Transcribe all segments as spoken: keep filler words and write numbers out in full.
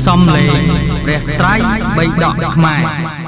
សំលេងព្រះត្រៃបិដកខ្មែរ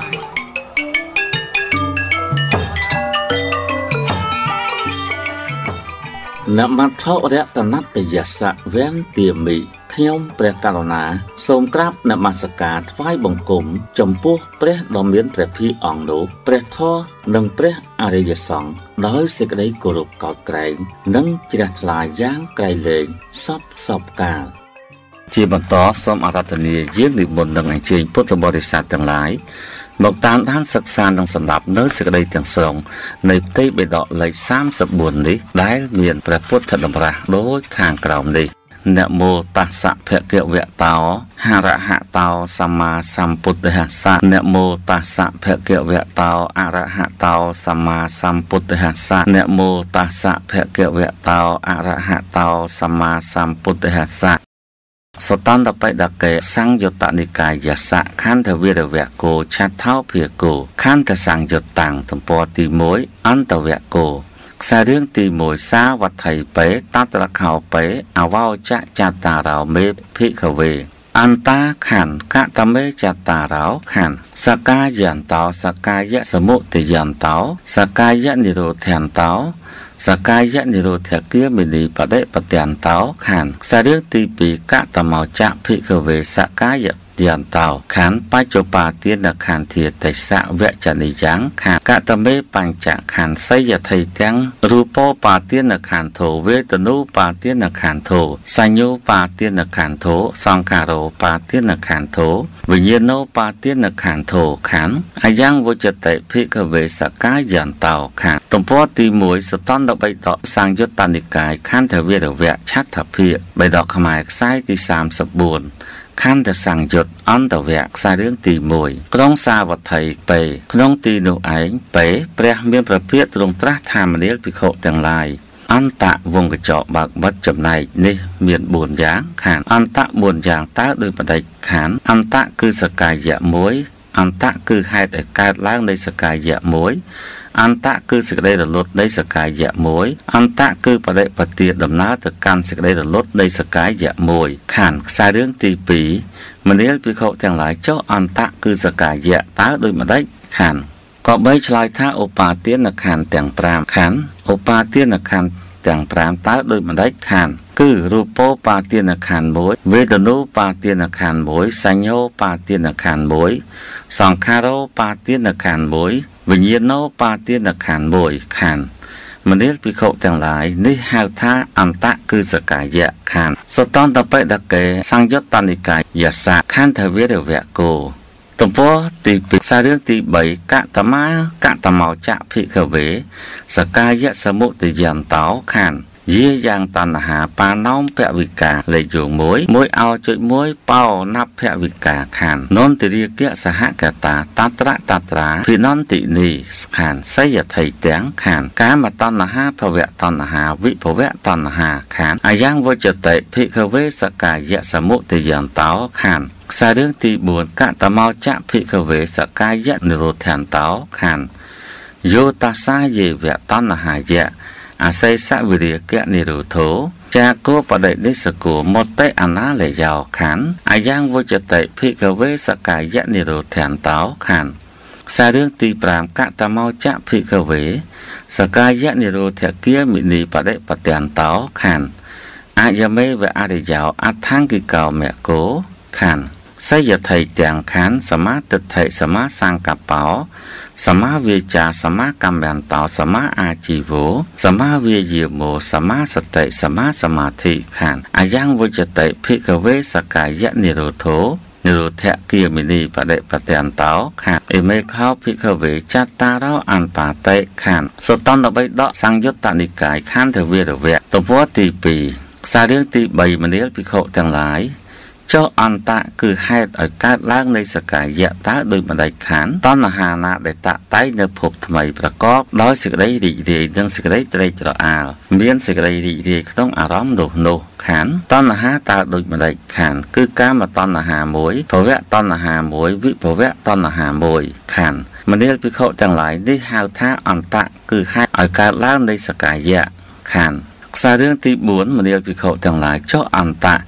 នមថោរតនតយសៈវេនទាមីខ្ញុំព្រះករុណាសូមក្រាបនមស្ការថ្វាយបង្គំចំពោះព្រះដ៏មានព្រះភិអង្គនោះព្រះធម៌និងព្រះអរិយសង្ឃដោយសេចក្តីគោរពកោតក្រែងនិងជ្រះថ្លាយ៉ាងក្រៃលែងសពសពកាលជាបន្តសូមអារាធនាយាងនិមន្តនឹងអញ្ជើញពុទ្ធបរិស័ទទាំងឡាយមកតាមដានសិក្សានិងសម្ដាប់នៅសេចក្តីទាំងស្រុងនៃផ្ទៃបេដកលេខសាមសិបបួននេះដែលមានព្រះពុទ្ធតម្រាស់ដូចខាងក្រោមនេះនមោតស្សៈភគវៈតោហរហតោសម្មាសម្ពុទ្ធស្សៈនមោតស្សៈភគវៈតោអរហតោសម្មាសម្ពុទ្ធស្សៈនមោតស្សៈភគវៈតោអរហតោសម្មាសម្ពុទ្ធស្សៈសតន្តបិដកេសង្យុត្តនិកាយសៈខន្ធវិរវៈគោឆថោភាគោខន្ធសង្យុតតាំងទំព័រទីមួយអន្តវៈគោខ្សែរឿងទីមួយសាវត្ថីបេតត្រខោបេអវោចចតារោមេភិក្ខវេអន្តាខណ្ឌកតមេចតារោខណ្ឌសកាយន្តោសកាយសមុទយន្តោសកាយនិរោធន្តោសកាយនិរោធគាមិនីបដិបत्यន្តោខណ្ឌខ្សែរឿងទីពីរកតមោចភិក្ខវេសកាយយន្តោខណ្ឌបច្ចុប្បាទានខណ្ឌធាតិសៈវចនិយ៉ាងខណ្ឌកតមេបញ្ចខណ្ឌសយថៃទាំងរូបោបាទានខណ្ឌធោវេទនូបាទានខណ្ឌធោសញ្ញោបាទានខណ្ឌធោសង្ខារោបាទានខណ្ឌធោវិញ្ញាណោបាទានខណ្ឌធោខណ្ឌអយ៉ាងវចតិភិក្ខវេសកាយន្តោខណ្ឌទំព័រទីមួយសតន្តបិដកសង្យុត្តនិកាយខន្ធវិរវៈឆដ្ឋភិបិដកខ្មែរខ្សែទីសាមសិបបួនខន្ធសង្យុត្តអន្តវៈខ្សែរឿងទីមួយក្រុងសាវត្ថីបេក្នុងទីនោះឯងបេព្រះមានព្រះភិក្ខទ្រង់ត្រាស់ថាមនាលភិក្ខុទាំងឡាយអន្តវងកញ្ចក់បើកបិទចំណែកនេះមានបួនយ៉ាងខានអន្តបួនយ៉ាងតើដោយបដិខានអន្តគឺសកាយៈមួយអន្តគឺហេតុឲ្យកើតឡើងនៃសកាយៈមួយអន្តគឺសេចក្តីរលត់នៃសកាយៈមួយអន្តគឺបដិបទាដំណើរទៅកាន់សេចក្តីរលត់នៃសកាយៈមួយខានខ្សែរឿងទីពីរមនាលភិក្ខុទាំងឡាយចុះអន្តគឺសកាយៈតើដោយម្ដេចខានក៏បីឆ្លើយថាឧបាទានខណ្ឌទាំងប្រាំខណ្ឌឧបាទានខណ្ឌទាំងប្រាំតើដោយម្ដេចខានគឺរូបោបាទានខណ្ឌមួយវេទនូបាទានខណ្ឌមួយសញ្ញោបាទានខណ្ឌមួយសង្ខារោបាទានខណ្ឌមួយវិញ្ញាណោបាទានខណ្ឌមួយខណ្ឌមនាលភិក្ខុទាំងឡាយនេះហៅថាអន្តគឺសកាយៈខណ្ឌសតន្តបិដកេសង្យុត្តនិកាយសៈខន្ធវិរវៈគោទំព័រទីពីរខ្សែរឿងទីបីកតមាកតមោចភិក្ខវេសកាយៈសមុទយន្តោខណ្ឌយាយ៉ាងតណ្ហាបាណោមភវិកាលេខយោងមួយមួយអោចុចមួយបោណភវិកាខណ្ឌនន្តិរិកៈសហកតាតត្រតត្រាភិនន្តិនីខណ្ឌសយថៃទាំងខណ្ឌកាមតណ្ហាភវៈតណ្ហាវិភវៈតណ្ហាខណ្ឌអយ៉ាងវចតិភិក្ខវេសកាយៈសមុទយន្តោខណ្ឌខ្សែរឿងទីបួនកតមោចភិក្ខវេសកាយៈនិរោធន្តោខណ្ឌយោតសាយេវៈតណ្ហាយៈអាស័យសវិរិយកៈនិរោធោចាកោបដិនិសកោមតេអនាលយោខណ្ឌអាយ៉ាងវចតិភិក្ខវេសកាយៈនិរោធន្តោខណ្ឌខ្សែរឿងទីប្រាំកតមោចភិក្ខវេសកាយៈនិរោធគាមិនីបដិបत्यន្តោខណ្ឌអយមេវអរិយោអដ្ឋង្គិកោមគោខណ្ឌសយថៃទាំងខណ្ឌសមាទិដ្ឋិសមាសង្កបោសមាវាចាសមាកម្មន្តោសមាអាជីវោសមាវាយាមោសមាសតិសមាសមាធិខណ្ឌអយ៉ាងវចតិភិក្ខវេសកាយៈនិរោធោនិរោធគាមិនីបដិបत्यន្តោខណ្ឌអេមេខោភិក្ខវេចតារោអន្តតិខណ្ឌសតន្តបិដកសង្យុត្តនិកាយខន្ធវិរវៈទំព័រទីពីរខ្សែរឿងទីបីមនាលភិក្ខុទាំងឡាយចុះអន្តគឺហេតុឲ្យកើតឡើងនៃសកាយៈតើដោយម្ដេចខានតណ្ហាណាដែលតាក់តែងនៅភពថ្មីប្រកបដោយសេចក្តីរីករាយនិងសេចក្តីត្រេកត្រអាលមានសេចក្តីរីករាយក្នុងអារម្មណ៍នោះនោះខានតណ្ហាតើដោយម្ដេចខានគឺកាមតណ្ហាមួយភវៈតណ្ហាមួយវិភវៈតណ្ហាមួយខានមនាលភិក្ខុទាំងឡាយនេះហៅថាអន្តគឺហេតុឲ្យកើតឡើងនៃសកាយៈខានខ្សែរឿងទីបួនមនាលភិក្ខុទាំងឡាយចុះអន្ត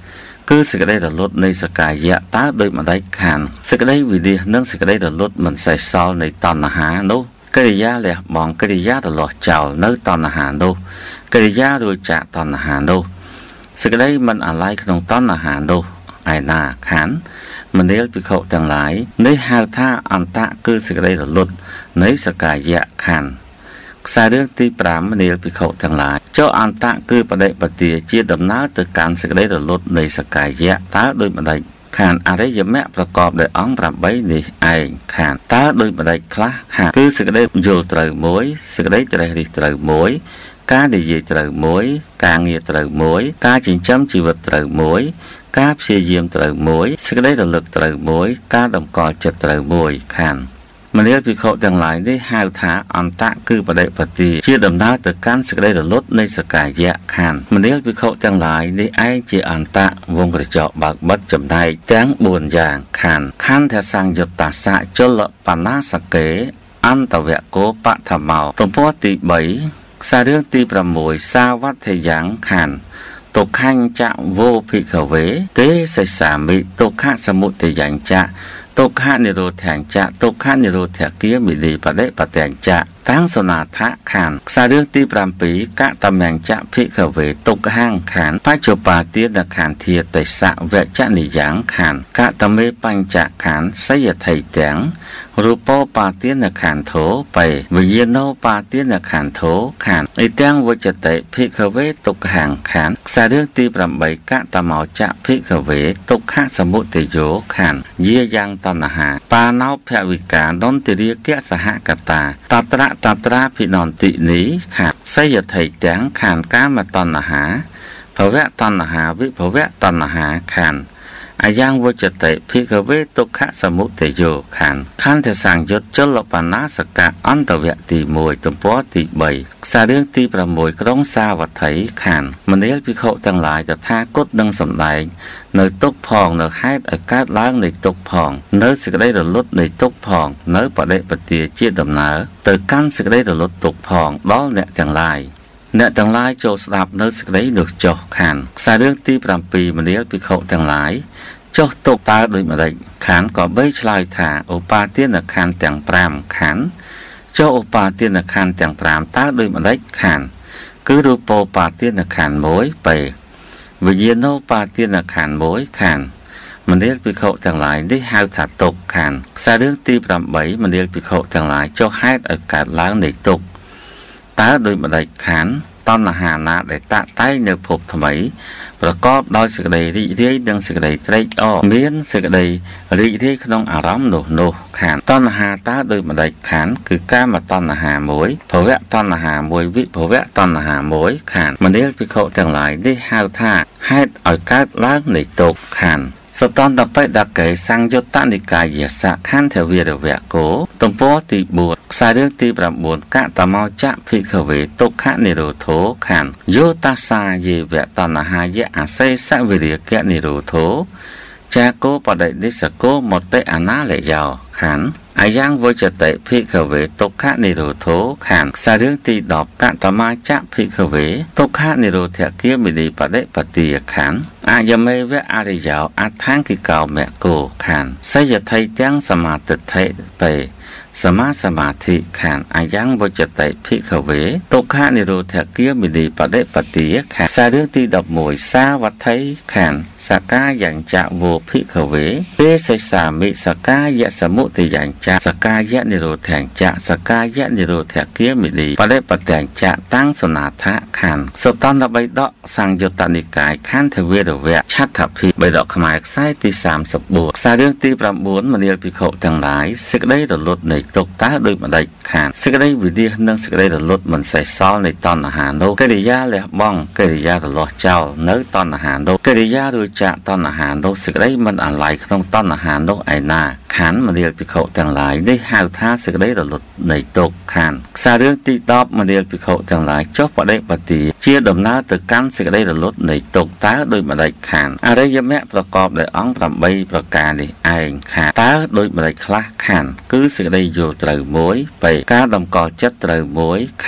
គឺសេចក្តីរលត់នៃសកាយៈតើដោយម្ដេចខានសេចក្តីវិនិច្ឆ័យនិងសេចក្តីរលត់មិនសេសសល់នៃតណ្ហានោះកិរិយាលះបង់កិរិយារលាស់ចោលនៅតណ្ហានោះកិរិយារួចចាកតណ្ហានោះសេចក្តីមិនអាល័យក្នុងតណ្ហានោះឯណាខានមនាលភិក្ខុទាំងឡាយនេះហៅថាអន្តៈគឺសេចក្តីរលត់នៃសកាយៈខានខ្សែរឿងទីប្រាំមនាលភិក្ខុទាំងឡាយចុះអន្តៈគឺបដិបទាជាដំណើរទៅកាន់សេចក្តីរលត់នៃសកាយៈតើដូចម្ដេចខានអរិយមគ្គប្រកបដោយអង្គប្រាំបីនេះឯងខានតើដូចម្ដេចខ្លះខានគឺសេចក្តីយល់ត្រូវមួយសេចក្តីត្រេះរិះត្រូវមួយការនិយាយត្រូវមួយការងារត្រូវមួយការចិញ្ចឹមជីវិតត្រូវមួយការព្យាយាមត្រូវមួយសេចក្តីរលឹកត្រូវមួយការតម្កល់ចិត្តត្រូវមួយខានមនាលភិក្ខុទាំងឡាយនេះហៅថាអន្តៈគឺបដិបទាជាដំណើរទៅកាន់សេចក្តីរលត់នៃសកាយៈខានមនាលភិក្ខុទាំងឡាយនេះឯងជាអន្តៈវងក្រចកបើកបិទចំណែកទាំងបួនយ៉ាងខានខន្ធសង្យុត្តសៈជលបណាសកេអន្តវកោបឋមោទំព័រទីបីខ្សែរឿងទីប្រាំមួយសាវត្ថយ៉ាងខានទុក្ខញ្ចវោភិក្ខវេទេសិសាមិទុក្ខសមុទយញ្ចទុក្ខនិរោធញ្ចទុក្ខនិរោធគាមិនីបដិបតញ្ចតាំងសនាថខានខ្សែរឿងទីប្រាំពីរកតមញ្ចភិក្ខវេទុក្ខង្ខានបច្ចុប្បាទានខានធាតិសៈវចនិយ៉ាងខានកតមេបញ្ចខានសយថៃទាំងរូបោបាទានខានធោបេវិញ្ញាណោបាទានខានធោខានអិទាំងវចតិភិក្ខវេទុក្ខង្ខានខ្សែរឿងទីប្រាំបីកតមោចភិក្ខវេទុក្ខសមុទយោខានយាយ៉ាងតណ្ហាបាណោភវិកានន្តរិយកសហកតាតត្រៈតត្រាភិនន្តិនីខានសយថៃទាំងខានកាមតណ្ហាភវៈតណ្ហាវិភវៈតណ្ហាខានអាយ៉ាងវចតិភិក្ខវេទុក្ខសមុទយោខានខន្ធសង្យុត្តជលបណាសកៈអន្តវៈទីមួយទំព័រទីបីខ្សែរឿងទីប្រាំមួយក្រុងសាវត្ថីខានមនាលភិក្ខុទាំងឡាយតថាគតនឹងសម្ដែងនៅទុក្ខផងនៅហេតុឲ្យកើតឡើងនៃទុក្ខផងនៅសេចក្តីរលត់នៃទុក្ខផងនៅបដិបទាជាដំណើរទៅកាន់សេចក្តីរលត់ទុក្ខផងដល់អ្នកទាំងឡាយអ្នកទាំងឡាយចូលស្ដាប់នៅសេចក្តីនោះចុះខានខ្សែរឿងទីប្រាំពីរមនាលភិក្ខុទាំងឡាយចុះទុកតើដូចម្ដេចខានក៏បីឆ្លើយថាឧបាទានខណ្ឌទាំងប្រាំខានចុះឧបាទានខណ្ឌទាំងប្រាំតើដូចម្ដេចខានគឺរូបោបាទានខណ្ឌមួយបេវិញ្ញាណោបាទានខណ្ឌមួយខានមនាលភិក្ខុទាំងឡាយនេះហៅថាទុកខានខ្សែរឿងទីប្រាំបីមនាលភិក្ខុទាំងឡាយចុះហេតុឲ្យកើតឡើងនៃទុកតើដូចម្ដេចខានតណ្ហាណាដែលតាក់តែងនៅភពថ្មីប្រកបដោយសេចក្តីរីករាយនិងសេចក្តីត្រេកអរមានសេចក្តីរីករាយក្នុងអារម្មណ៍នោះនោះខានតណ្ហាតើដូចម្ដេចខានគឺកាមតណ្ហាមួយភវៈតណ្ហាមួយវិភវៈតណ្ហាមួយខានមនាលភិក្ខុទាំងឡាយនេះហៅថាហេតុឲ្យកើតឡើងនៃទុក្ខខានសតន្តបេដកេសង្យុត្តនិកាយសៈខន្ធវិរវកោទំព័រទីបួនខ្សែរឿងទីប្រាំបួនកតមោចភិក្ខវេទុក្ខនិរោធោខានយោតាសាយេវៈតណ្ហាយៈអសេសវិរិយកៈនិរោធោចាកោបដិនិសកោមតិអនាលយោខានអាយ៉ាងវចតិភិក្ខវេទុក្ខនិរោធោខានខ្សែរឿងទីដប់កតមាចភិក្ខវេទុក្ខនិរោធគាមិនីបដិបទាខានអយមេវៈអរិយោអដ្ឋាង្គិកោមគោខានសយថៃទាំងសមាទិដ្ឋិបេសមាសមាធិខានអាយ៉ាងវចតិភិក្ខវេទុក្ខនិរោធគាមិនីបដិបទាខានខ្សែរឿងទីដប់មួយសាវត្ថីខានសកាយញ្ចវោភិក្ខវេទេសិសាមិសកាយសមុទយញ្ចសកាយនិរោធញ្ចសកាយនិរោធគាមិនីបដិបតញ្ចតាំងសនាថខានសតន្តបៃដកសង្យុត្តនិកាយខន្ធវិរវៈឆដ្ឋភិបៃដកខ្មែរខ្សែទីសាមសិបបួនខ្សែរឿងទីប្រាំបួនមនាលភិក្ខុទាំងឡាយសេចក្តីរលត់នៃទុក្ខតើដូចម្ដេចខានសេចក្តីវិនិច្ឆ័យនិងសេចក្តីរលត់មិនសេសសល់នៃតណ្ហានោះកិរិយាលះបង់កិរិយារលាស់ចោលនៅតណ្ហានោះកិរិយារួចចាកតណ្ហានោះសេចក្តីមិនអាល័យក្នុងតណ្ហានោះឯណាខានមនាលភិក្ខុទាំងឡាយនេះហៅថាសេចក្តីរលត់នៃទុក្ខខានខ្សែរឿងទីដប់មនាលភិក្ខុទាំងឡាយចុះបដិបទាជាដំណើរទៅកាន់សេចក្តីរលត់នៃទុក្ខតើដូចម្ដេចខានអរិយមគ្គប្រកបដោយអង្គប្រាំបីប្រការនេះឯងខានតើដូចម្ដេចខ្លះខានគឺសេចក្តីយល់ត្រូវមួយបេការតម្កល់ចិត្តត្រូវមួយខាន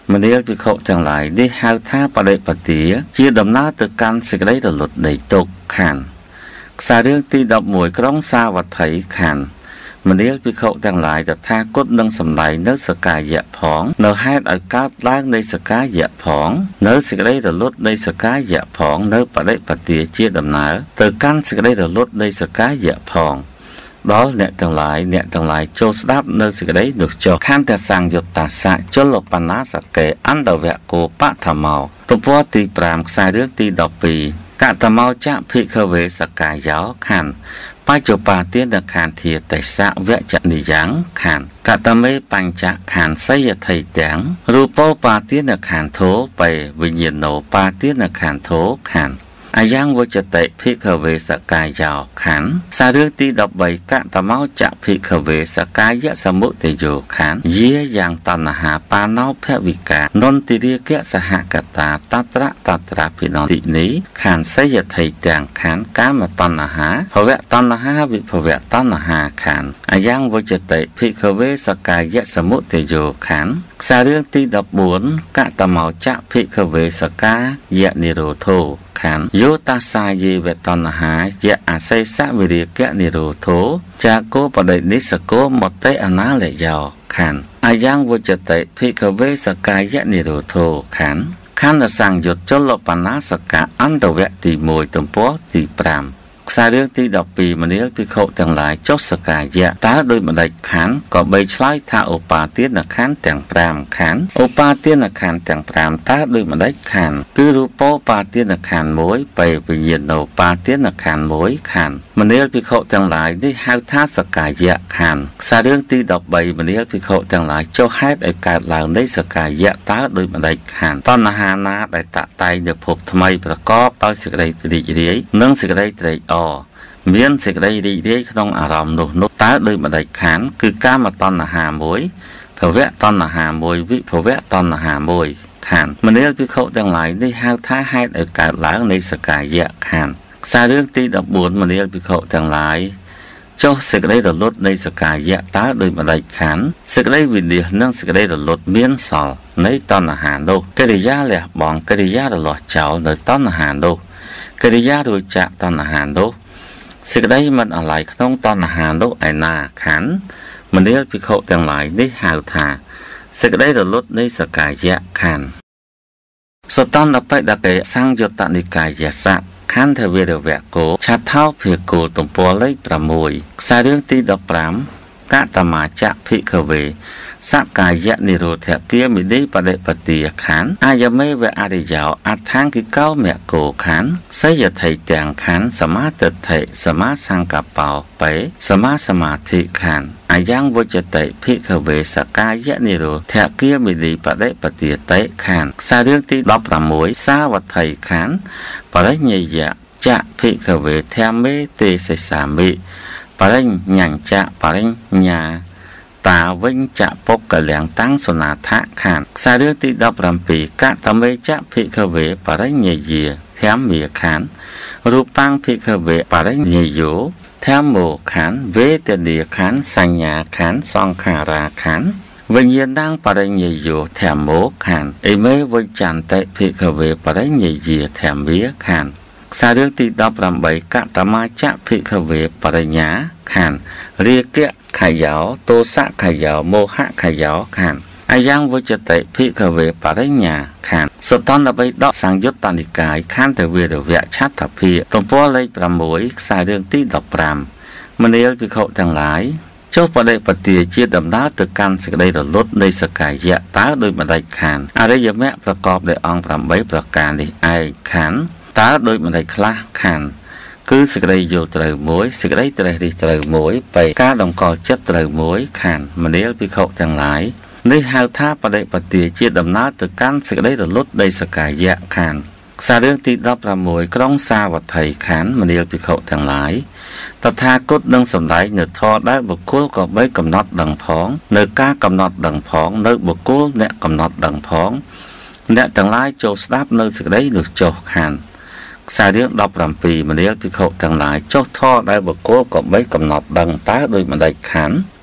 មនាលភិក្ខុទាំងឡាយនេះហៅថាបដិបទាជាដំណើរទៅកាន់សេចក្តីរលត់នៃទុក្ខខានខ្សែរឿងទីដប់មួយក្រុងសាវត្ថីខានមនាលភិក្ខុទាំងឡាយតថាគតនឹងសម្ដែងនៅសកាយៈផងនៅហេតុឲ្យកើតឡើងនៃសកាយៈផងនៅសេចក្តីរលត់នៃសកាយៈផងនៅបដិបទាជាដំណើរទៅកាន់សេចក្តីរលត់នៃសកាយៈផងដល់អ្នកទាំងឡាយអ្នកទាំងឡាយចូលស្ដាប់នៅសេចក្តីនោះចុះខន្តិសង្យុត្តសៈជលបណាសកេអន្តវៈគោបឋមោទំព័រទីប្រាំខ្សែរឿងទីដប់ពីរកតមោចៈភិក្ខវេសកាយោខណ្ឌបច្ចុប្បាទានខានធាតេសៈវចនិយ៉ាងខានកតមេបញ្ចៈខានសយថៃទាំងរូបោបាទានខានធោបេវិញ្ញាណោបាទានខានធោខានអាយ៉ាងវចតិភិក្ខវេសកាយោខណ្ឌសាររឿងទីដប់បីកតមោចៈភិក្ខវេសកាយៈសមុទយោខណ្ឌយាយ៉ាងតណ្ហាបាណោភវិកានន្តិរិកៈសហកតាតត្រៈតត្រាភិនតិនីខណ្ឌសយថៃទាំងខណ្ឌកាមតណ្ហាភវៈតណ្ហាវិភវៈតណ្ហាខណ្ឌអាយ៉ាងវចតិភិក្ខវេសកាយៈសមុទយោខណ្ឌខ្សែរឿងទីដប់បួនកតមោចៈភិក្ខវេសកាយៈនិរោធោខានយោតាសាយេវតណ្ហាយៈអសេសៈវិរិយកៈនិរោធោចាកោបដិនិសកោមតេអនាលយោខានអាយ៉ាងវចតិភិក្ខវេសកាយៈនិរោធោខានខណ្ឌសង្យុត្តចលបណាសកៈអន្តវៈទីមួយទំព័រទីប្រាំខ្សែរឿងទីដប់ពីរមនាលភិក្ខុទាំងឡាយចុះសកាយៈតើដោយម្ដេចខណ្ឌក៏បីឆ្លើយថាឧបាទានខណ្ឌទាំងប្រាំខណ្ឌឧបាទានខណ្ឌទាំងប្រាំតើដោយម្ដេចខណ្ឌគឺរូបោបាទានខណ្ឌមួយបេវិញ្ញាណោបាទានខណ្ឌមួយខណ្ឌមនាលភិក្ខុទាំងឡាយនេះហៅថាសកាយៈខណ្ឌខ្សែរឿងទីដប់បីមនាលភិក្ខុទាំងឡាយចុះហេតុឲ្យកើតឡើងនៃសកាយៈតើដោយម្ដេចខណ្ឌតណ្ហាណាដែលតាក់តែងនៅភពថ្មីប្រកបដោយសេចក្តីរីករាយនិងសេចក្តីត្រេកអរមានសេចក្តីរីករាយក្នុងអារម្មណ៍នោះនោះតើដោយម្ដេចខណ្ឌគឺកាមតណ្ហាមួយភវៈតណ្ហាមួយវិភវៈតណ្ហាមួយខណ្ឌមនាលភិក្ខុទាំងឡាយនេះហៅថាហេតុឲ្យកើតឡើងនៃសកាយៈខណ្ឌខ្សែរឿងទីដប់បួនមនាលភិក្ខុទាំងឡាយចុះសេចក្តីរលត់នៃសកាយៈតើដោយម្ដេចខណ្ឌសេចក្តីវិនិច្ឆ័យនិងសេចក្តីរលត់មានសល់នៃតណ្ហានោះកិរិយាលះបង់កិរិយារលាស់ចោលនៅតណ្ហានោះកិរិយារួចចាកតណ្ហានោះសេចក្តីមិនអាល័យក្នុងតណ្ហានោះឯណាខណ្ឌមនាលភិក្ខុទាំងឡាយនេះហៅថាសេចក្តីរលត់នៃសកាយៈខណ្ឌសតន្តបិដកេសង្យុត្តនិកាយសៈខណ្ឌវេរវៈគោឆាថោភិក្ខុទំព័រលេខប្រាំមួយខ្សែរឿងទីដប់ប្រាំកតមាចៈភិក្ខវេសកាយៈនិរោធគាមិនិបដិបទាខណ្ឌអាយមេវអរិយោអដ្ឋាង្គិកោមគោខណ្ឌសយថៃទាំងខណ្ឌសមាទិដ្ឋិសមាសង្កបោបេសមាសមាធិខណ្ឌអាយ៉ាងវចតិភិក្ខវេសកាយៈនិរោធគាមិនិបដិបទាតេខណ្ឌខ្សែរឿងទីដប់ប្រាំមួយសាវត្ថីខណ្ឌបរិញ្ញយៈចៈភិក្ខវេធម្មេទេសិសាមិបរិញ្ញញ្ចៈបរិញ្ញាតាវិញចៈពុកលៀងតាំងសុណាថៈខានខ្សែរឿងទីដប់ប្រាំពីរកតមេចៈភិក្ខវេបរិញ្ញយាធម្មាខានរូបាំងភិក្ខវេបរិញ្ញយោធម្មោខានវេទនាខានសញ្ញាខានសង្ខារាខានវិញ្ញាណังបរិញ្ញយោធម្មោខានអេមេវិចន្តិភិក្ខវេបរិញ្ញយាធម្មាខានខ្សែរឿងទីដប់ប្រាំបីកតមាចៈភិក្ខវេបរិញ្ញាខានរាគៈខយោទោសៈខយោមោហៈខយោខានអាយ៉ាងវចតិភិក្ខវេបរិញ្ញាខានសតន្តបិដកសង្យុត្តនិកាយខណ្ឌវេរវៈឆាតភិទំព័រលេខប្រាំមួយខ្សែរឿងទីដប់ប្រាំមនាលភិក្ខុទាំងឡាយចុះបដិបទាជាដំណើរទៅកាន់សេចក្តីរលត់នៃសកាយៈតើដោយម្ដេចខានអរិយមគ្គប្រកបដោយអង្គប្រាំបីប្រការនេះឯងខានតើដោយម្ដេចខ្លះខានគឺសេចក្តីយល់ត្រូវមួយសេចក្តីត្រេះរិះត្រូវមួយបេការតម្កល់ចិត្តត្រូវមួយខានមនាលភិក្ខុទាំងឡាយនេះហៅថាបដិបទាជាដំណើរទៅកាន់សេចក្តីរលត់នៃសកាយៈខានខ្សែរឿងទីដប់ប្រាំមួយក្រុងសាវត្ថីខានមនាលភិក្ខុទាំងឡាយតថាគតនឹងសម្ដែងនៅធម៌ដែលបុគ្គលក៏បីកំណត់ដឹងផងនៅការកំណត់ដឹងផងនៅបុគ្គលអ្នកកំណត់ដឹងផងអ្នកទាំងឡាយចូលស្ដាប់នៅសេចក្តីនោះចុះខានខ្សែរឿងដប់ប្រាំពីរមនាលភិក្ខុទាំងឡាយចុះធម៌ដែលបុគ្គលក៏បីកំណត់ដឹងតើដោយម្ដេចខាន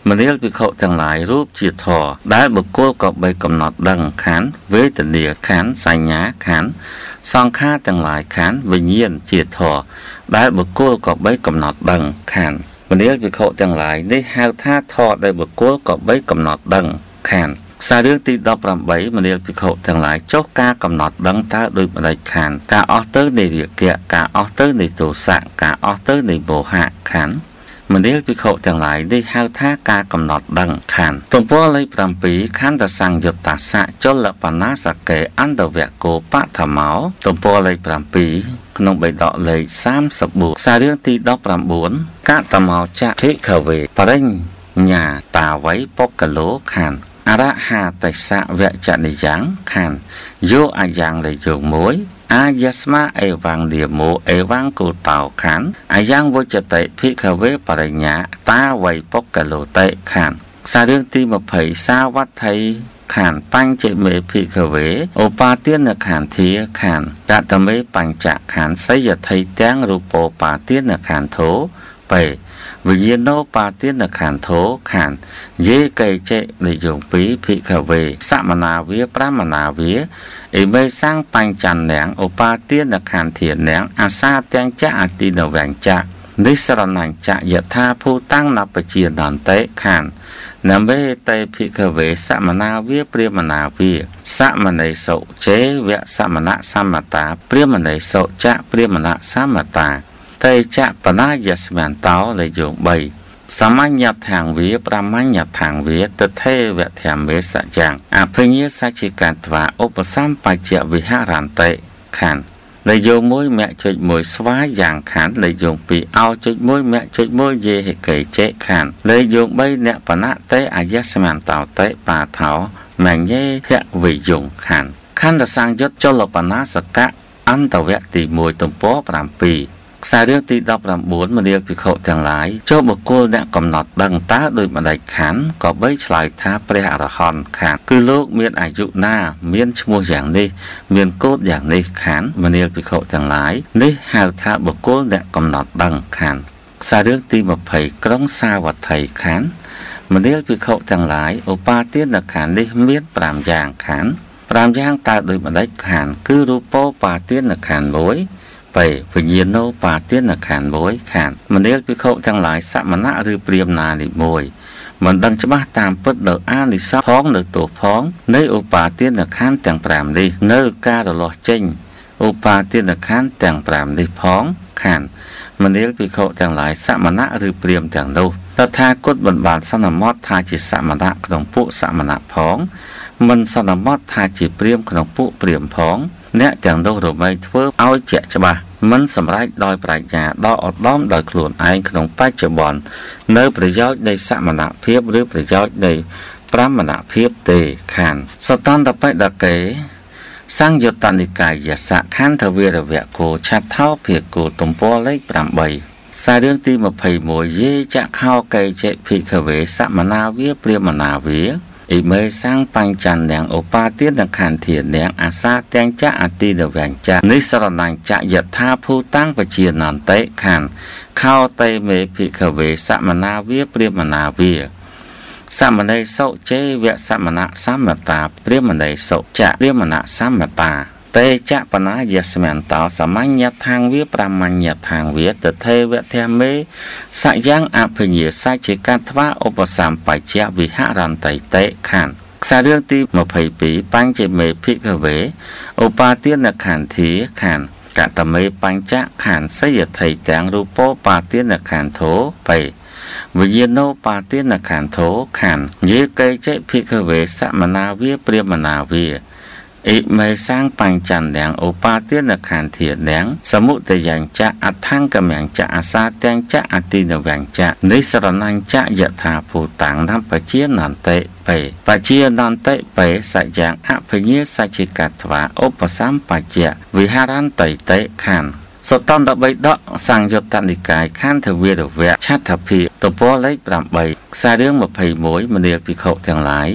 មនាលភិក្ខុទាំងឡាយរូបជាធរដែលបុគ្គលក៏បីកំណត់ដឹងខណ្ឌវេទនាខណ្ឌសញ្ញាខណ្ឌសង្ខារទាំងឡាយខណ្ឌវិញ្ញាណជាធរដែលបុគ្គលក៏បីកំណត់ដឹងខណ្ឌមនាលភិក្ខុទាំងឡាយនេះហៅថាធរដែលបុគ្គលក៏បីកំណត់ដឹងខណ្ឌសាររឿងទីដប់ប្រាំបីមនាលភិក្ខុទាំងឡាយចុះការកំណត់ដឹងតើដោយម្ដេចខានការអស់ទៅនៃរាគៈការអស់ទៅនៃទោសៈការអស់ទៅនៃមោហៈខានមនាលភិក្ខុទាំងឡាយនេះហៅថាការកំណត់ដឹងខានទំព័រលេខប្រាំពីរខណ្ឌសង្យុត្តសៈចលបណាសកេអន្តវគោបឋមោទំព័រលេខប្រាំពីរក្នុងបេដកលេខសាមសិបបួនសាររឿងទីដប់ប្រាំបួនកតមោចៈភិក្ខវេបរិញ្ញាតាវៃបុគ្គលោខានអរហាតេសៈវចនិយ៉ាងខានយោអាយ៉ាងលេយោមួយអាយស្មាអេវាំងឌីមោអេវាំងកូតោខានអាយ៉ាងវចតិភិក្ខវេបរិញ្ញាតាវៃបុគ្គលោតេខានសាររឿងទីម្ភៃសាវត្ថីខានបញ្ចមេភិក្ខវេឧបាទានខានធាខានកតមេបញ្ចខានសយថៃទាំងរូបោបាទានខានធោបេវិញ្ញាណោបាទានខានធោខានយេកេចេនិយមពីភិក្ខវេសមណាវាប្រមណាវាអេមេសាំងបញ្ចន្ទាំងឧបាទានខានធាទាំងអាសាទាំងចអតិនវញ្ចៈនិសរណញ្ចយថាភូតាំងនបជានន្តេខាននមេតេភិក្ខវេសមណាវាព្រាមណាវាសមណេសុចេវៈសមណៈសមតាព្រាមណេសុចៈព្រាមណៈសមតាតេចៈបណាយស្មានតោលេយោបីសមញ្ញថាងវាប្រមញ្ញថាងវាតថេវធម្មេសច្ចាំអភិញ្ញាសច្ចិកត្វាឧបសម្បច្ចវិហរន្តេខានលេយោមួយមគ្គចុចមួយស្វាយ៉ាងខានលេយោពីរអោចុចមួយមគ្គចុចមួយយេហិកេចេខានលេយោបីអ្នកបណៈតេអយស្មានតោតេបាថោមញ្ញេភវិយងខានខណ្ឌសង្យុត្តចលបណាសកៈអន្តវៈទីមួយទំព័រប្រាំពីរខ្សែរឿងទីដប់ប្រាំបួនមនាលភិក្ខុទាំងឡាយចូលបុគ្គលអ្នកកំណត់ដឹងតើដោយម្ដេចខានក៏បីឆ្លើយថាព្រះអរហន្តខានគឺលោកមានអាយុណាមានឈ្មោះយ៉ាងនេះមានកូដយ៉ាងនេះខានមនាលភិក្ខុទាំងឡាយនេះហៅថាបុគ្គលអ្នកកំណត់ដឹងខានខ្សែរឿងទីម្ភៃក្រុងសាវត្ថីខានមនាលភិក្ខុទាំងឡាយឧបាទានខាននេះមានប្រាំយ៉ាងខានប្រាំយ៉ាងតើដោយម្ដេចខានគឺរូបោបាទានខានមួយបេវិញ្ញាណោបាទានខានមួយខានមនាលភិក្ខុទាំងឡាយសមណៈឬព្រាហ្មណានីមួយមិនដឹងច្បាស់តាមពិតនៅអានិសង្សផងនៅទោសផងនៃឧបាទានខានទាំងប្រាំនេះនៅការរលាស់ចេញឧបាទានខានទាំងប្រាំនេះផងខានមនាលភិក្ខុទាំងឡាយសមណៈឬព្រាហ្មទាំងនោះតថាគតមិនបានសន្មតថាជាសមណៈក្នុងពួកសមណៈផងមិនសន្មតថាជាព្រាហ្មក្នុងពួកព្រាហ្មផងអ្នកទាំងនោះរមែងធ្វើឲ្យជាក់ច្បាស់មិនសម្រេចដោយប្រាជ្ញាដ៏ឧត្តមដោយខ្លួនឯងក្នុងបច្ចុប្បន្ននៅប្រយោជន៍នៃសមណភាពឬប្រយោជន៍នៃប្រមណភាពទេខានសតន្តបិដកេសង្យុត្តនិកាយសៈខន្ធវេរវគោឆថោភិក្ខុទំព័រលេខប្រាំបីសាររឿងទីម្ភៃមួយយេចខោកេចេភិក្ខវេសមណាវាព្រាមណាវាអ៊ីមេសាំងបញ្ចន្ទាំងឧបាទានខានធាទាំងអាសាទាំងចអតិនវញ្ចៈនិសរណញ្ចយថាភូតាំងបជានន្តេខានខោតេមេភិក្ខវេសមណាវាព្រាមណាវាសមណេសុចេវៈសមណៈសមតាព្រាមណេសុចៈព្រាមណៈសមតាតេចៈបណាយស្មានតោសមញ្ញថាងវាប្រមញ្ញថាងវាតថេវធម្មេសយ៉ាងអភិញ្ញាសច្ចេកត្វាឧបសម្បច្ចវិហរន្តៃតេខានខ្សែរឿងទីម្ភៃពីរបញ្ចមេភិក្ខវេឧបាទានខានធាខានកតមេបញ្ចខានសយថៃទាំងរូបោបាទានខានធោបេវិញ្ញាណោបាទានខានធោខានយេកេចេភិក្ខវេសមណាវាព្រាមណាវាអ៊ីមេសាំងបញ្ចន្ទាំងឧបាទានខានធាទាំងសមុទយ៉ាងចៈអថង្គមញ្ចៈអាសាទាំងចៈអតិនវញ្ចៈនិសរណញ្ចយថាភូតាំងនបជានន្តេបេបជានន្តេបេសយ៉ាងអភិញ្ញាសច្ចេកត្វាឧបសម្បច្ចវិហរន្តៃតេខានសតន្តបិដកសង្យុត្តនិកាយខន្ធវេរវៈឆដ្ឋភិទំព័រលេខប្រាំបីខ្សែរឿងម្ភៃមួយមនាលភិក្ខុទាំងឡាយ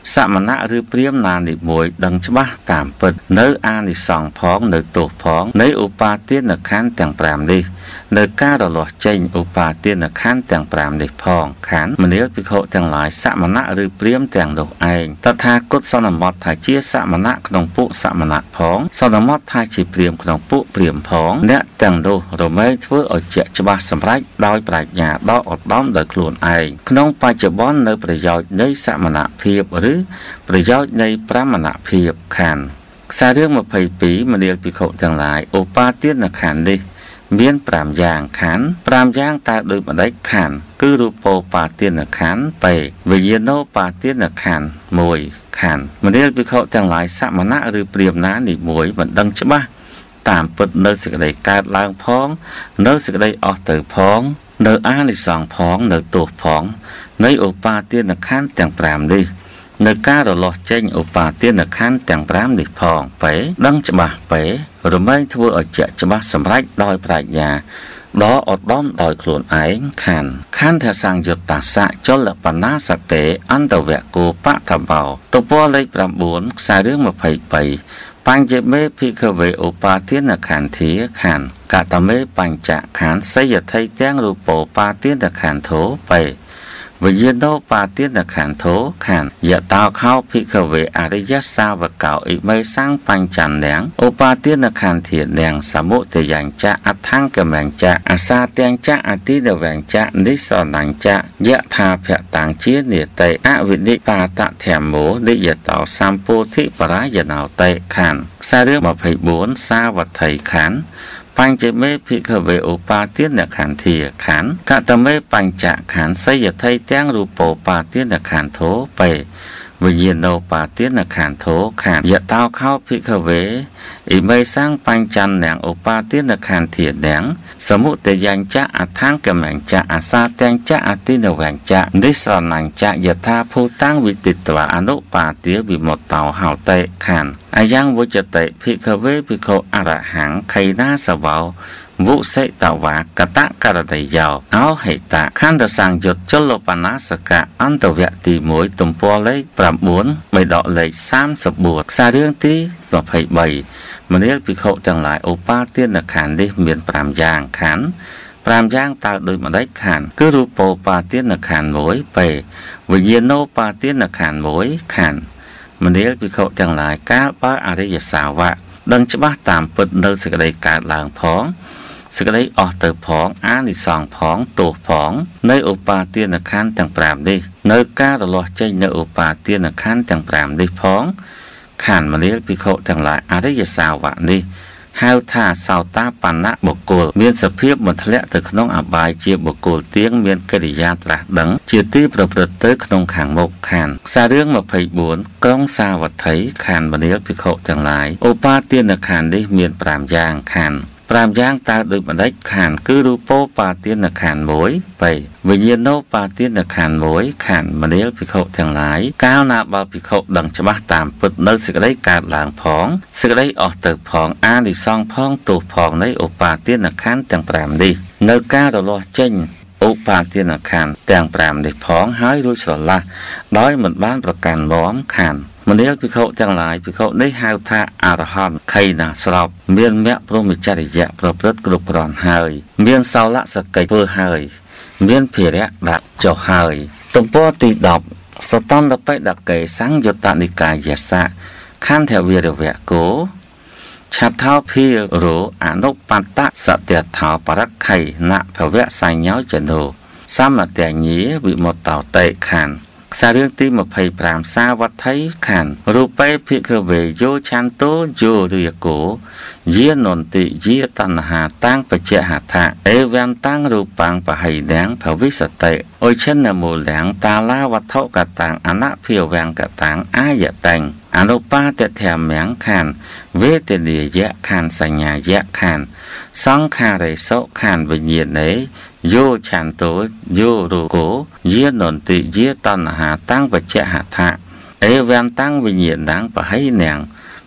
សមណៈឬព្រាហ្មណ៍ណានីមួយដឹងច្បាស់តាមពិតនៅអានិសង្សផងនៅទោសផងនៃឧបាទានខណ្ឌទាំងប្រាំនេះនៅការរលាស់ចេញឧបាទានខណ្ឌទាំងប្រាំនេះផងខណ្ឌមនាលភិក្ខុទាំងឡាយសមណៈឬព្រាហ្មណ៍ទាំងនោះឯងតថាគតសន្មតថាជាសមណៈក្នុងពួកសមណៈផងសន្មតថាជាព្រាហ្មណ៍ក្នុងពួកព្រាហ្មណ៍ផងអ្នកទាំងនោះរមែងធ្វើឲ្យជាក់ច្បាស់សម្រេចដោយប្រាជ្ញាដ៏ឧត្តមដោយខ្លួនឯងក្នុងបច្ចុប្បន្ននៅប្រយោជន៍នៃសមណៈភាពឬប្រយោជន៍នៃប្រមណភាពខណ្ឌខ្សែរឿងម្ភៃពីរមនាលភិក្ខុទាំងឡាយឧបាទានខណ្ឌនេះមានប្រាំយ៉ាងខណ្ឌប្រាំយ៉ាងតើដូចម្ដេចខណ្ឌគឺរូបោបាទានខណ្ឌបេវិញ្ញាណោបាទានខណ្ឌមួយខណ្ឌមនាលភិក្ខុទាំងឡាយសមណៈឬព្រាហ្មណ៍ណានីមួយមិនដឹងច្បាស់តាមពិតនៅសេចក្តីកើតឡើងផងនៅសេចក្តីអស់ទៅផងនៅអានិសង្សផងនៅទោសផងនៃឧបាទានខណ្ឌទាំងប្រាំនេះនៅការរលាស់ចេញឧបាទានខណ្ឌទាំងប្រាំនេះផងបេដឹងច្បាស់បេរមែងធ្វើឲ្យជាក់ច្បាស់សម្រេចដោយប្រាជ្ញាដ៏ឧត្តមដោយខ្លួនឯងខណ្ឌខណ្ឌថាសង្យុត្តសៈចលបណាសតេអន្តវគោបតបោតពលេខប្រាំបួនខ្សែរឿងម្ភៃបីបញ្ចមេភិក្ខវេឧបាទានខណ្ឌធាខណ្ឌកតមេបញ្ចខណ្ឌសយថៃទាំងរូបោបាទានខណ្ឌធោបេវិញ្ញាណោបាទានខណ្ឌធោខណ្ឌយតោខោភិក្ខវេអរិយសាវកោអិមេសង្ឃបញ្ចន្ទាំងឧបាទានខណ្ឌធាទាំងសមុទយ៉ាងចៈអថង្គមញ្ចៈអសាទាំងចៈអតិដវញ្ចៈនិសរណញ្ចៈយថាភតាំងជានិតិអវិនិបាតធម្មោនិយតោសម្ពោធិបរាយណោតេខណ្ឌខ្សែរឿងម្ភៃបួនសាវត្ថីខណ្ឌបញ្ចមេភិក្ខវេឧបាទានខណ្ឌធាខណ្ឌកតមេបញ្ចខណ្ឌសយថៃទាំងរូបោបាទានខណ្ឌធោបេវិញ្ញាណោបាទានខណ្ឌធោខណ្ឌយតោខោភិក្ខវេអិមេសង្ឃបញ្ចន្ទាំងឧបាទានខណ្ឌធាទាំងសមុទយ៉ាងចៈអថង្គមញ្ចៈអសាទាំងចៈអតិនវញ្ចៈនិសរណញ្ចៈយថាភូតាំងវិទិតវអនុបាទាវិមុតតោហោតេខណ្ឌអយ៉ាងវចតិភិក្ខវេភិក្ខុអរហង្គខៃណាសវោวุสิตวากตะกรติยาวเอาเหตะขันธสังยุตจลปนาสกะอันตวะตีมวยตุมปอเลขปรับบุญไม่ดอกเลขสามสบวกสาเรื่องที่ประภัยใบมณีภิกขุทั้งหลายโอปาเตียนขันได้เมียนปรามย่างขันปรามย่างตาโดยมาได้ขันคือรูปโอปาเตียนขันมวยไปวิญญาณโอปาเตียนขันมวยขันมณีภิกขุทั้งหลายก้าวปะอริยสาวะดังจะบ้าตามเปิดเนื้อสกได้การลางพ้องสกได้ออกเติบผองอานิสองผองตัวผองในอุปาเตียนขันต่างปรามดิในการตลอดใจในอุปาเตียนขันต่างปรามดิผองขันมาเลี้ยพิโคต่างหลายอริยสาวะนี้หาวท่าสาวตาปันนะบกโกลเมียนสเพียบมันทะเลตึกน้องอบายเจียบกโกลเตียงเมียนกิริยาตรัสดังเจียตีประพฤติเตขนงขังบกขันซาเรื่องมาไพ่บุญกล้องสาวัตไถขันมาเลี้ยพิโคต่างหลายอุปาเตียนขันได้เมียนปรามยางขันปรามย่างตาโดยมันได้ขันคือรูปโปปาเตียนขันมวยไปวิญญาณโนปาเตียนขันมวยขันมันเลี้ยพิโคทั้งหลายก้าวหน้าบาพิโคดังฉบับตามปิดเนื้อสึกได้การหลางพองสึกได้ออกเติบพองอาดิซองพองตัวพองในอุปาเตียนขันต่างปรามดีเนื้อก้าวตลอดเจนอุปาเตียนขันต่างปรามได้พองหายรู้สละโดยเหมือนบ้านประกันล้อมขันมันเลี้ยพิโคจังหลายพิโคได้หาวท่าอารหันใครน่าสลบเมียนแม่พระมิจริยะประพฤติกรุบกรอนหายเมียนสาวละสกัยเพื่อหายเมียนเพียระดักเจ้าหายตุ่มปอตีดอกสตันตะไปดักเกยสังยตานิกายยศะขั้นแถวเวียดเวโกชัดเท้าพี่รู้อนุปัตตะสเตียเท้าปรักไข่ณพระเวสสัญญาจันโดสามัตแต่ยีวิมตเต่าเตะขันสาเรื่องที่มาภัยปรามสาวัตไทยขันรูปไปพิกเวโยชันโตโยเรียโกเยียนนติเยียตันหาตั้งปัจเจหะทะเอเวนตั้งรูปังปะไหแดงภวิสเตโอเช่นนโมแหลงตาลาวัตถุกตังอนะเพียวแวงกตังอายะแตงอนุปาเตแถมแมงขันเวทเดียยะขันสัญญายะขันสังขาริโสขันวิญญาณโยชันโตโยรูโกเยียนนติเยียตันหาตั้งปัจเจหะทะเอเวนตั้งวิญญาณดังปะไหแนงภ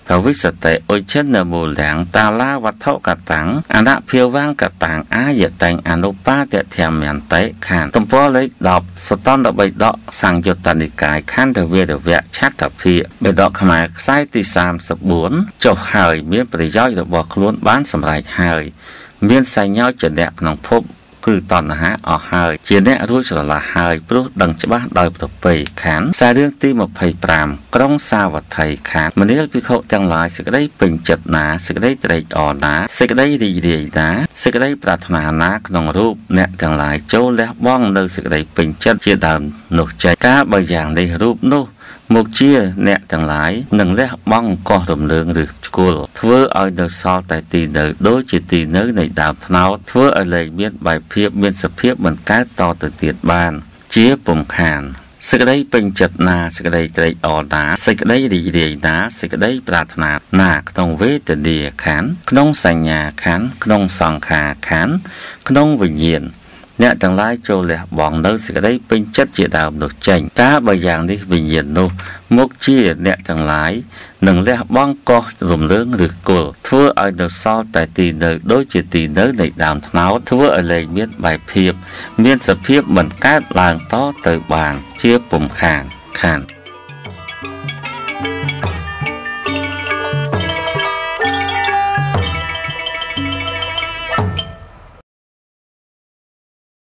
ภวิสติโอเชนนมูแหลงตาลาวัฏกตังอนะเพียวว่างกตังอายตังอนุปาเตเทียมยันเตขานตุมป้อเลยดอกสตอนดอกใบดอกสังยุตตนิกายขันเดเวเดเวชัตตพีใบดอกขมายไซติสามสบุนจบหายเมียนปริย่อยดอกบอกล้วนบ้านสำหรับหายเมียนใส่ย่อยจะแดกนองพบคือตอนนะฮะออกหายเจียนแน่รู้ฉลาหายปลุกดังจะบ้าโดยประปีขานสายเรื่องตีมาภัยปรามกล้องสาวัตไทยขานมันนี้พิเขาจังหลายสิกได้เป็นจัดนาสิกได้ใจอ่อนนาสิกได้ดีดีนาสิกได้ปรารถนานาขนมรูปเนี่ยจังหลายโจและบ้องเนื้อสิกได้เป็นจัดเจียดามหนุใจก้าบางอย่างในรูปนู้มุกเชียเนี่ยจังหลายหนึ่งและบ้องก็รวมเรื่องหรือกูเพื่อเอาเนื้อซอแต่ตีเนื้อโดยจิตตีเนื้อในดาวเท้าเพื่ออะไรเมียนใบเพียบเมียนสเพียบเหมือนการต่อตัวเตียดบ้านเจี๊ยบปุ่มขานสิกได้เป็นจัดนาสิกได้ใจอ่อนนาสิกได้ดีดีนาสิกได้ปรารถนาหนักตรงเวทเดียขันขนมสัญญาขันขนมสังขาขันขนมวิญญาณเนี่ยต่างหลายโจเล่บอกเนื้อสิกได้เป็นจัดเจดาวดอกจังตาบางอย่างนี้วิญญาณโนมุกเชียเนี่ยต่างหลายหนึ่งและบ้องก็รวมเรื่องหรือกูเพื่อเอาเนื้อซอแต่ตีเนื้อโดยจิตตีเนื้อในดาวเท้าเพื่ออะไรเมียนใบเพียบเมียนสเพียบเหมือนการล้างต้อเตยบานเชียบปุ่มขานขาน